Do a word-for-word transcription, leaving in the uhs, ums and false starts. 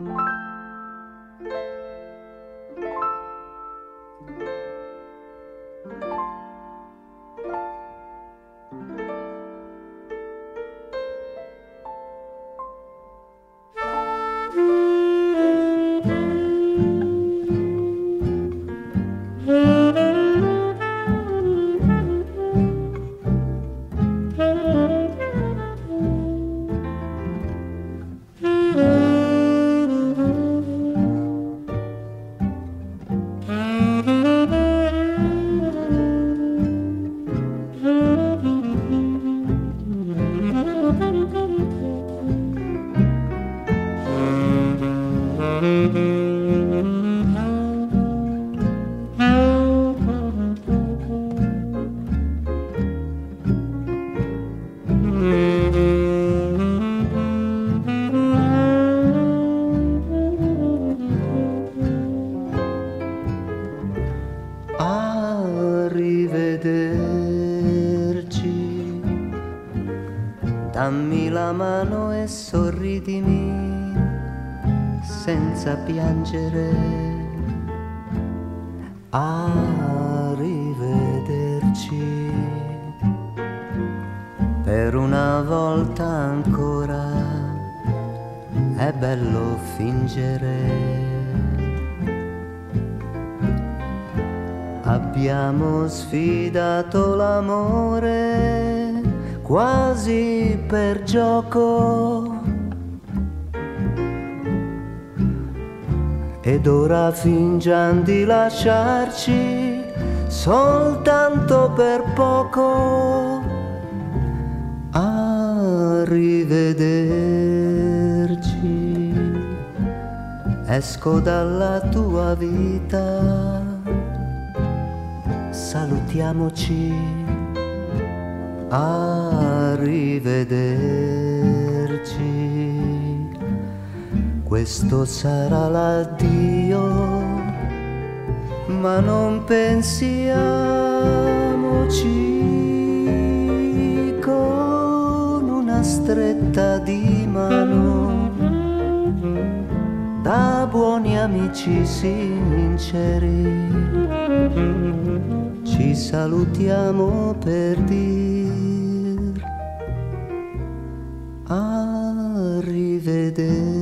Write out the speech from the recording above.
Arrivederci, dammi la mano e sorridimi senza piangere. Arrivederci, per una volta ancora è bello fingere. Abbiamo sfidato l'amore quasi per gioco ed ora fingiamo di lasciarci soltanto per poco. Arrivederci, esco dalla tua vita, salutiamoci. Arrivederci, questo sarà l'addio, ma non pensiamoci con una stretta di mano da buoni amici sinceri. Ci salutiamo per dir arrivederci.